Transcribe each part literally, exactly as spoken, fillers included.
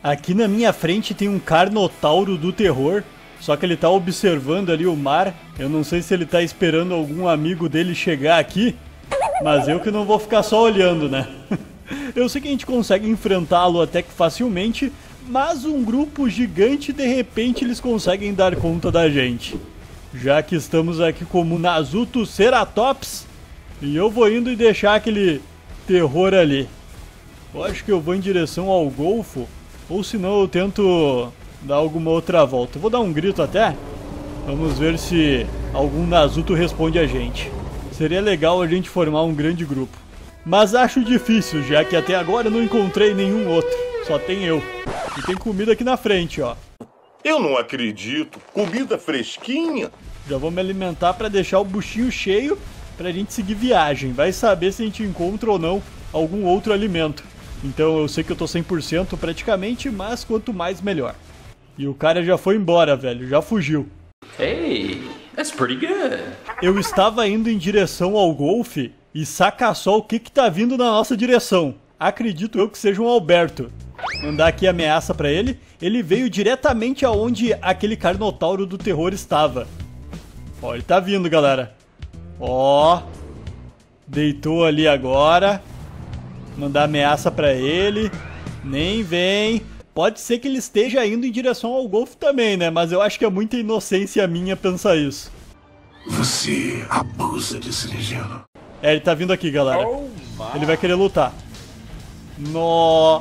Aqui na minha frente tem um Carnotauro do terror. Só que ele tá observando ali o mar. Eu não sei se ele tá esperando algum amigo dele chegar aqui. Mas eu que não vou ficar só olhando, né? Eu sei que a gente consegue enfrentá-lo até que facilmente. Mas um grupo gigante, de repente, eles conseguem dar conta da gente. Já que estamos aqui como Nazuto Ceratops. E eu vou indo e deixar aquele terror ali. Eu acho que eu vou em direção ao Golfo. Ou senão eu tento dar alguma outra volta. Eu vou dar um grito até. Vamos ver se algum Nazuto responde a gente. Seria legal a gente formar um grande grupo. Mas acho difícil, já que até agora eu não encontrei nenhum outro. Só tem eu. E tem comida aqui na frente, ó. Eu não acredito. Comida fresquinha. Já vou me alimentar pra deixar o buchinho cheio pra gente seguir viagem. Vai saber se a gente encontra ou não algum outro alimento. Então eu sei que eu tô cem por cento praticamente, mas quanto mais melhor. E o cara já foi embora, velho. Já fugiu. Hey, that's pretty good. Eu estava indo em direção ao Golfe e saca só o que que tá vindo na nossa direção. Acredito eu que seja um Alberto. Mandar aqui ameaça pra ele. Ele veio diretamente aonde aquele Carnotauro do terror estava. Ó, ele tá vindo, galera. Ó. Deitou ali agora. Mandar ameaça pra ele. Nem vem. Pode ser que ele esteja indo em direção ao Golfo também, né? Mas eu acho que é muita inocência minha pensar isso. Você abusa desse ingênuo. É, ele tá vindo aqui, galera. Ele vai querer lutar. Nó.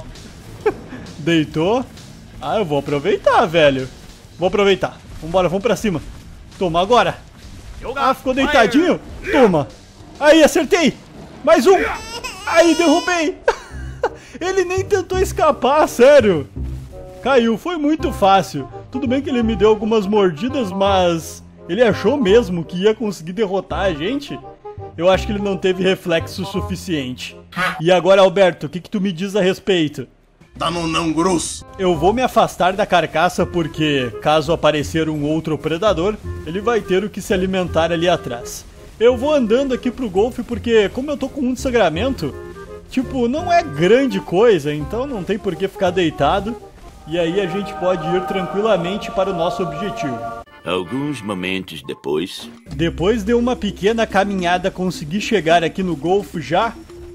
Deitou. Ah, eu vou aproveitar, velho. Vou aproveitar. Vambora, vamos pra cima. Toma agora. Ah, ficou deitadinho? Toma. Aí, acertei. Mais um. Aí, derrubei. Ele nem tentou escapar, sério. Caiu, foi muito fácil. Tudo bem que ele me deu algumas mordidas, mas ele achou mesmo que ia conseguir derrotar a gente? Eu acho que ele não teve reflexo suficiente. E agora, Alberto, o que que tu me diz a respeito? Tá no não grosso. Eu vou me afastar da carcaça porque, caso aparecer um outro predador, ele vai ter o que se alimentar ali atrás. Eu vou andando aqui pro Golfe porque, como eu tô com muito sangramento, tipo, não é grande coisa, então não tem por que ficar deitado. E aí a gente pode ir tranquilamente para o nosso objetivo. Alguns momentos depois... Depois de uma pequena caminhada, consegui chegar aqui no Golfo já.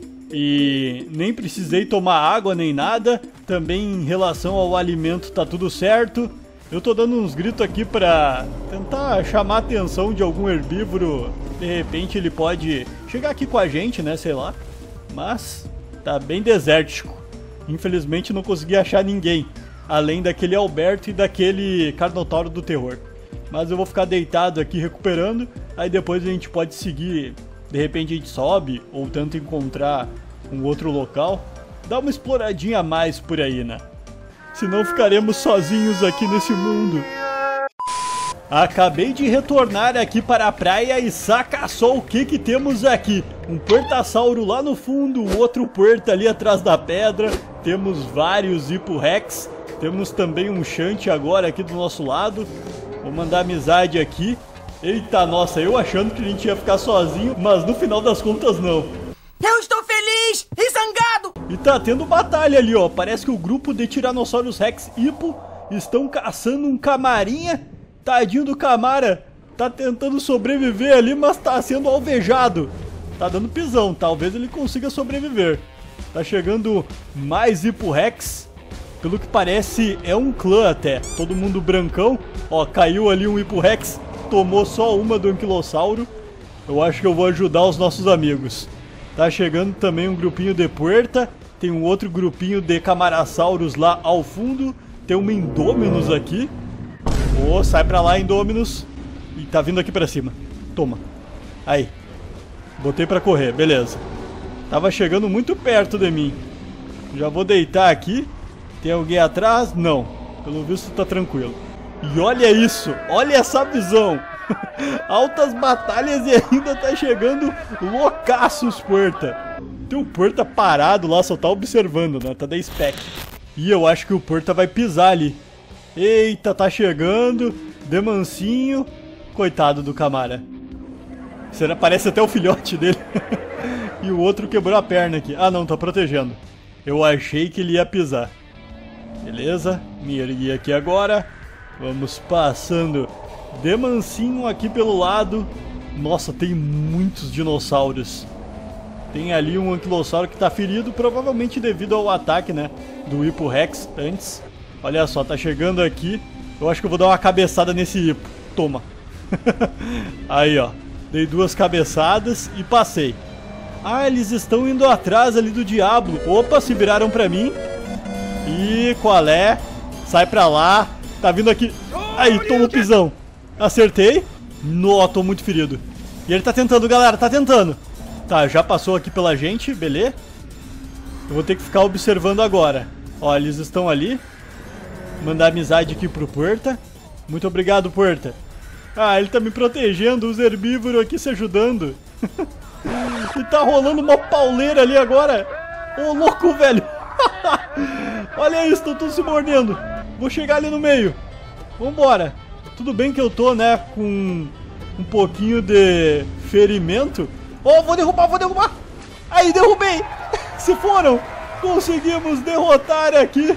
E nem precisei tomar água nem nada. Também em relação ao alimento tá tudo certo. Eu tô dando uns gritos aqui pra tentar chamar a atenção de algum herbívoro. De repente ele pode chegar aqui com a gente, né, sei lá. Mas tá bem desértico. Infelizmente não consegui achar ninguém, além daquele Alberto e daquele Carnotauro do terror. Mas eu vou ficar deitado aqui recuperando. Aí depois a gente pode seguir. De repente a gente sobe ou tenta encontrar um outro local. Dá uma exploradinha a mais por aí, né? Senão ficaremos sozinhos aqui nesse mundo. Acabei de retornar aqui para a praia e saca só o que que temos aqui. Um Puertasauro lá no fundo, outro Puerta ali atrás da pedra. Temos vários Hippo-Rex. Temos também um Shanty agora aqui do nosso lado. Vou mandar amizade aqui. Eita, nossa, eu achando que a gente ia ficar sozinho, mas no final das contas não. Eu estou feliz e zangado! E tá tendo batalha ali, ó. Parece que o grupo de Tyrannosaurus Rex Hippo estão caçando um camarinha. Tadinho do Camara. Tá tentando sobreviver ali, mas tá sendo alvejado. Tá dando pisão, talvez ele consiga sobreviver. Tá chegando mais Hippo-Rex. Pelo que parece, é um clã até. Todo mundo brancão. Ó, caiu ali um Hippo-Rex. Tomou só uma do Anquilossauro. Eu acho que eu vou ajudar os nossos amigos. Tá chegando também um grupinho de Puerta. Tem um outro grupinho de Camarassauros lá ao fundo. Tem uma Indominus aqui. Ô, oh, sai pra lá, Indominus. E tá vindo aqui pra cima. Toma. Aí. Botei pra correr, beleza. Tava chegando muito perto de mim. Já vou deitar aqui. Tem alguém atrás? Não. Pelo visto tá tranquilo. E olha isso, olha essa visão. Altas batalhas e ainda tá chegando loucaços Puerta. Tem o Puerta parado lá, só tá observando, né? Tá da spec. E eu acho que o Puerta vai pisar ali. Eita, tá chegando. De mansinho. Coitado do Camara. Será, parece até o filhote dele. E o outro quebrou a perna aqui. Ah não, tá protegendo. Eu achei que ele ia pisar. Beleza, me ergui aqui agora. Vamos passando de mansinho aqui pelo lado. Nossa, tem muitos dinossauros. Tem ali um anquilossauro que tá ferido, provavelmente devido ao ataque, né, do Hippo Rex antes. Olha só, tá chegando aqui. Eu acho que eu vou dar uma cabeçada nesse Hippo. Toma. Aí, ó. Dei duas cabeçadas e passei. Ah, eles estão indo atrás ali do Diablo. Opa, se viraram pra mim. E qual é? Sai pra lá. Tá vindo aqui. Aí, toma o pisão. Acertei. Nó, tô muito ferido. E ele tá tentando, galera, tá tentando. Tá, já passou aqui pela gente, beleza? Eu vou ter que ficar observando agora. Ó, eles estão ali. Mandar amizade aqui pro Puerta. Muito obrigado, Puerta. Ah, ele tá me protegendo, os herbívoros aqui se ajudando. E tá rolando uma pauleira ali agora. Ô, louco, velho. Olha isso, estão todos se mordendo. Vou chegar ali no meio. Vambora. Tudo bem que eu tô, né, com um pouquinho de ferimento. Oh, vou derrubar, vou derrubar. Aí, derrubei. Se foram. Conseguimos derrotar aqui.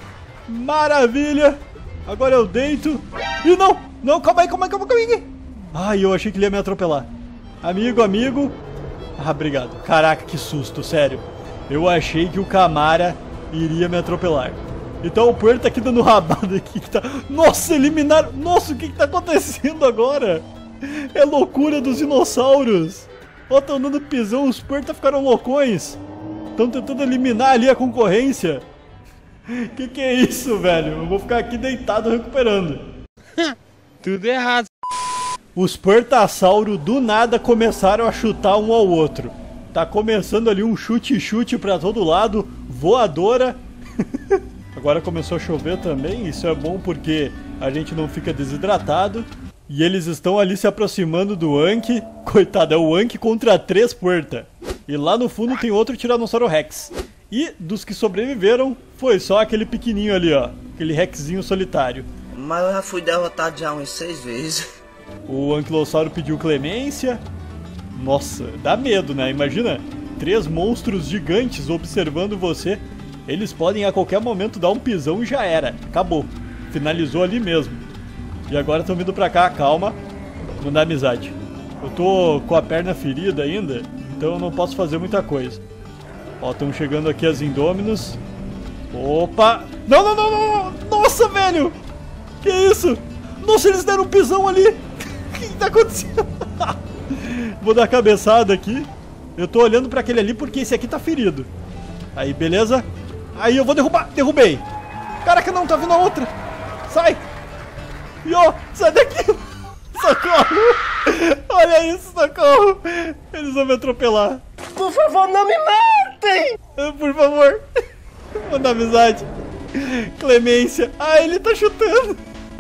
Maravilha. Agora eu deito. E não, não, calma aí, calma aí, calma aí. Ai, eu achei que ele ia me atropelar. Amigo, amigo. Ah, obrigado. Caraca, que susto, sério. Eu achei que o Camara iria me atropelar. Então o Puerto tá aqui dando rabada aqui. Que tá... Nossa, eliminaram. Nossa, o que que tá acontecendo agora? É loucura dos dinossauros. Ó, tão dando pisão, os Puerta ficaram loucões. Estão tentando eliminar ali a concorrência. Que que é isso, velho? Eu vou ficar aqui deitado recuperando. Tudo errado. Os Puertasauro do nada começaram a chutar um ao outro. Tá começando ali um chute-chute pra todo lado. Voadora. Agora começou a chover também. Isso é bom porque a gente não fica desidratado. E eles estão ali se aproximando do Anki. Coitado, é o Anki contra três Puerta. E lá no fundo tem outro Tiranossauro Rex. E dos que sobreviveram, foi só aquele pequenininho ali, ó. Aquele Rexzinho solitário. Mas eu já fui derrotado já umas seis vezes. O Anquilossauro pediu clemência. Nossa, dá medo, né? Imagina, três monstros gigantes observando você. Eles podem a qualquer momento dar um pisão e já era. Acabou. Finalizou ali mesmo. E agora estão vindo pra cá, calma. Mandar amizade. Eu tô com a perna ferida ainda, então eu não posso fazer muita coisa. Ó, estão chegando aqui as Indôminos. Opa! Não, não, não, não! Nossa, velho! Que isso? Nossa, eles deram um pisão ali! O que que tá acontecendo? Vou dar a cabeçada aqui. Eu tô olhando pra aquele ali porque esse aqui tá ferido. Aí, beleza? Aí eu vou derrubar! Derrubei! Caraca, não, tá vindo a outra! Sai! E ó, sai daqui! Socorro! Olha isso, socorro! Eles vão me atropelar. Por favor, não me matem! Por favor. Manda amizade. Clemência. Ah, ele tá chutando.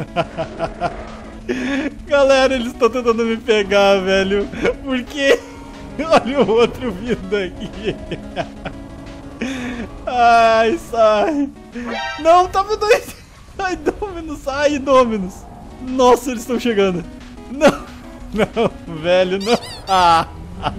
Galera, eles estão tentando me pegar, velho. Por quê? Olha o outro vindo aqui. Ai, sai. Não, tá vindo aí. Ai, Dominus, sai, Dominus. Nossa, eles estão chegando. Não, não, velho, não. Ah.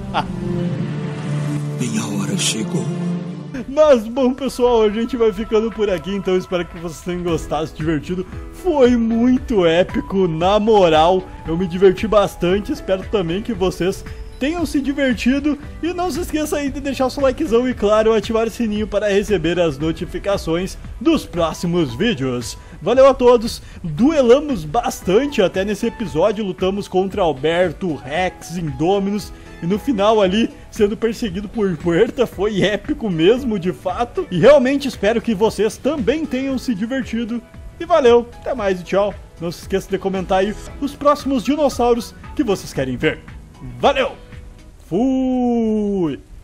Minha hora chegou. Mas bom, pessoal, a gente vai ficando por aqui, então espero que vocês tenham gostado, se divertido. Foi muito épico, na moral, eu me diverti bastante, espero também que vocês tenham se divertido. E não se esqueça aí de deixar o seu likezão e, claro, ativar o sininho para receber as notificações dos próximos vídeos. Valeu a todos, duelamos bastante até nesse episódio, lutamos contra Alberto, Rex, Indôminus. E no final ali, sendo perseguido por Puerta, foi épico mesmo, de fato. E realmente espero que vocês também tenham se divertido. E valeu, até mais e tchau. Não se esqueça de comentar aí os próximos dinossauros que vocês querem ver. Valeu! Fui!